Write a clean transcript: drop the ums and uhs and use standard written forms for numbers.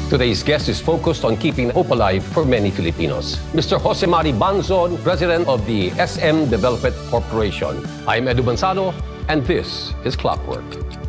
Today's guest is focused on keeping hope alive for many Filipinos. Mr. Mari Banzon, President of the SM Development Corporation. I'm Edu Manzano, and this is Clockwork.